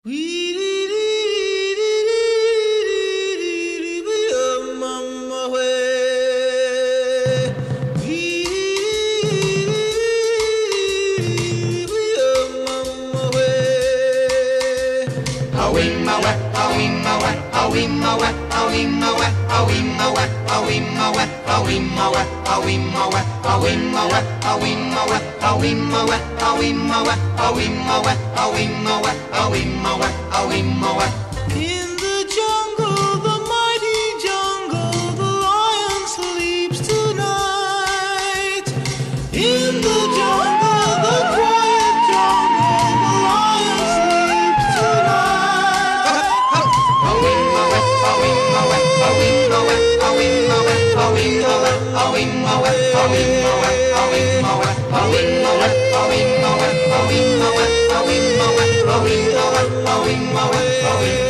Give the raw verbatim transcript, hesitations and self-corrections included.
In the jungle, the mighty jungle, the lion sleeps tonight. In the jungle, the quiet jungle, the lion sleeps tonight. Oh,